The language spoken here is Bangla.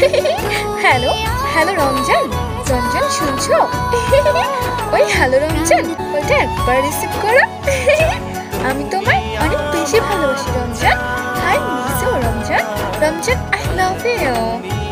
হ্যালো হ্যালো রমজান, রমজান শুনছো? ওই হ্যালো রমজান, ওইটা একবার রিসিভ করো। আমি তোমায় অনেক বেশি ভালোবাসি Ramzan. I miss you Ramzan, Ramzan I love you.